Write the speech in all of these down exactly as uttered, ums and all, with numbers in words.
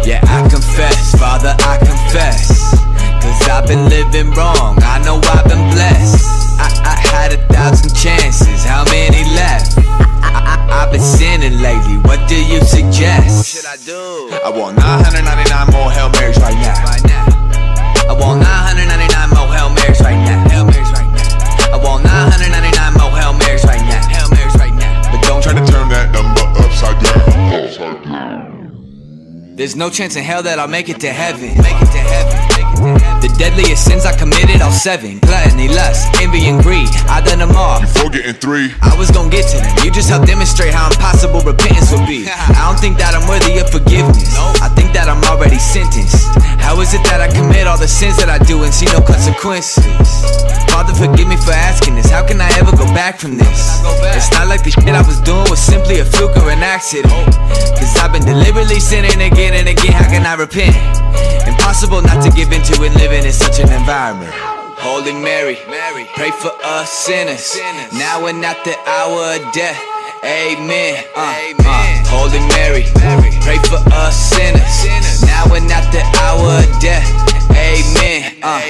Yeah, I confess, Father, I confess, cause I've been living wrong, I know I've been blessed. I, I had a thousand chances, how many left? I, I, I've been sinning lately, what do you suggest? What should I do? I want nine hundred ninety-nine more Hail Marys right now. Right now. I want nine hundred ninety-nine more Hail Marys right now. Hail Marys right now. I want nine hundred ninety-nine more Hail Marys right now. Hail Marys right now. But don't try to turn that number upside down. Upside down. There's no chance in hell that I'll make it to heaven. Make it to heaven. The deadliest sins I committed, all seven. Gluttony, lust, envy, and greed, I done them all. Before getting three, I was gonna get to them. You just helped demonstrate how impossible repentance would be. I don't think that I'm worthy of forgiveness. I think that I'm already sentenced. How is it that I commit all the sins that I do and see no consequences? Father, forgive me for asking this. How can I ever go back from this? It's not like the shit I was doing was simply a fluke or an accident. Cause I've been deliberately sinning again and again. How can I repent? Impossible not to give into and living in such an environment. Holy Mary, Mary, pray for us sinners, sinners. Now and at the hour of death. Amen. Uh, uh. Holy Mary, Mary, pray for us sinners, sinners. Now and at the hour of death. Amen. Uh,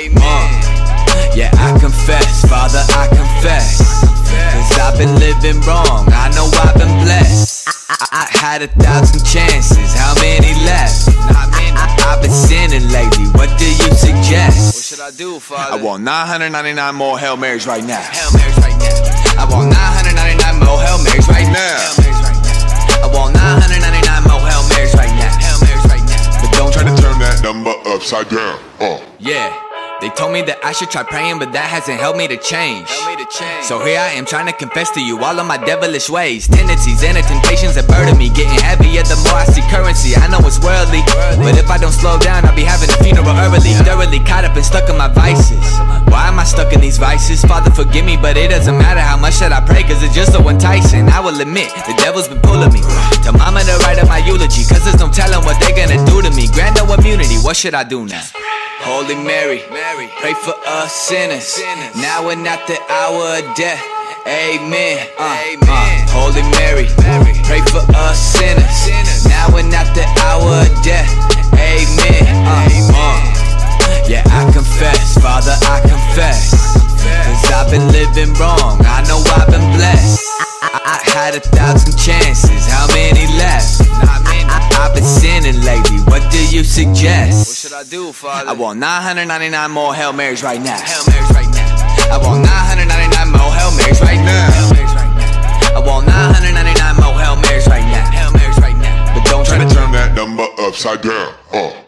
uh. Yeah, I confess, Father, I confess, cause I've been living wrong, I know I've been blessed. I, I had a thousand chances, how many left? I, I, I've been sinning lately, what do you suggest? What should I do, Father? I want nine hundred ninety-nine more Hail Marys right now. Hail Marys right now. I want nine hundred ninety-nine more Hail Marys right now. Hail Marys right now. I want nine hundred ninety-nine more Hail Marys right now. Hail Marys right now. But don't try to turn that number upside down. Uh. Yeah. They told me that I should try praying, but that hasn't helped me to change. Help me to change. So here I am trying to confess to you all of my devilish ways, tendencies and the temptations that burden me, getting heavier the more I see currency. I know it's worldly, but if I don't slow down, I'll be having a funeral early. Thoroughly caught up and stuck in my vices. Why am I stuck in these vices? Father, forgive me, but it doesn't matter how much that I pray, cause it's just so enticing. I will admit, the devil's been pulling me. Tell mama to write up my eulogy, cause there's no telling what they gonna do to me. Grant no immunity, what should I do now? Holy Mary, Mary, pray for us sinners, sinners. Now and at the hour of death. Amen. Uh, uh. Holy Mary, Mary, pray for us sinners, sinners. Now and at the hour of death. Amen. Uh, uh. Yeah, I confess, Father, I confess, cause I've been living wrong, I know I've been blessed. I, I had a thousand chances, how many left? I, I, I've been sinning lately, what do you suggest? What should I do, Father? I want nine hundred ninety-nine more Hail Marys right now. Hail Marys right now. I want nine hundred ninety-nine more Hail Marys right now. Hail Marys right now. I want nine hundred ninety-nine more Hail Marys right now. Hail Marys right now. But don't try to turn that number upside down. Uh.